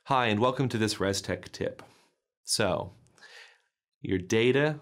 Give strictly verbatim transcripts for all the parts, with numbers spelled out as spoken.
Hi, and welcome to this Restek tip. So, your data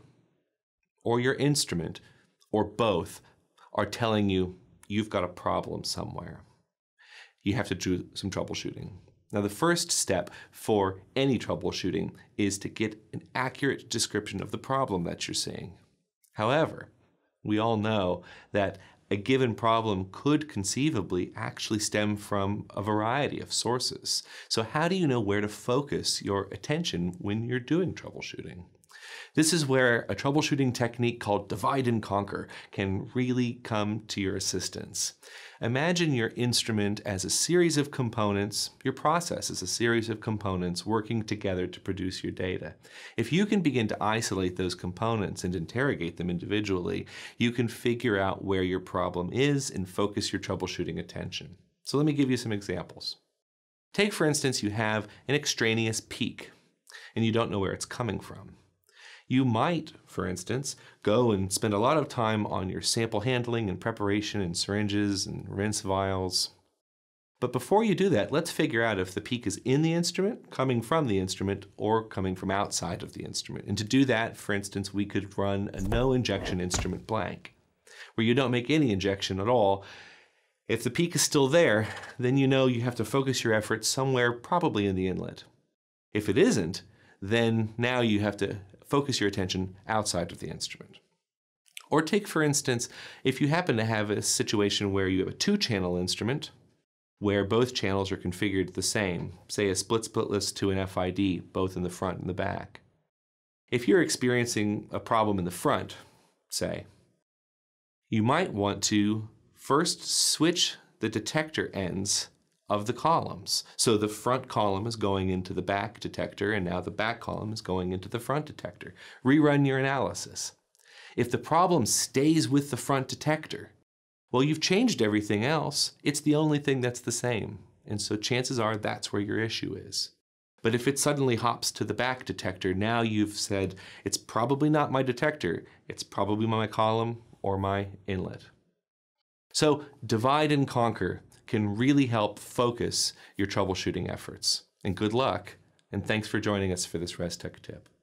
or your instrument, or both, are telling you you've got a problem somewhere. You have to do some troubleshooting. Now, the first step for any troubleshooting is to get an accurate description of the problem that you're seeing. However, we all know that a given problem could conceivably actually stem from a variety of sources. So how do you know where to focus your attention when you're doing troubleshooting? This is where a troubleshooting technique called divide and conquer can really come to your assistance. Imagine your instrument as a series of components, your process as a series of components working together to produce your data. If you can begin to isolate those components and interrogate them individually, you can figure out where your problem is and focus your troubleshooting attention. So let me give you some examples. Take, for instance, you have an extraneous peak and you don't know where it's coming from. You might, for instance, go and spend a lot of time on your sample handling and preparation and syringes and rinse vials. But before you do that, let's figure out if the peak is in the instrument, coming from the instrument, or coming from outside of the instrument. And to do that, for instance, we could run a no injection instrument blank, where you don't make any injection at all. If the peak is still there, then you know you have to focus your efforts somewhere probably in the inlet. If it isn't, then now you have to focus your attention outside of the instrument. Or take, for instance, if you happen to have a situation where you have a two-channel instrument, where both channels are configured the same, say a split-splitless to an F I D, both in the front and the back. If you're experiencing a problem in the front, say, you might want to first switch the detector ends of the columns. So the front column is going into the back detector, and now the back column is going into the front detector. Rerun your analysis. If the problem stays with the front detector, well, you've changed everything else. It's the only thing that's the same. And so chances are that's where your issue is. But if it suddenly hops to the back detector, now you've said, it's probably not my detector, it's probably my column or my inlet. So divide and conquer can really help focus your troubleshooting efforts. And good luck, and thanks for joining us for this Restek tip.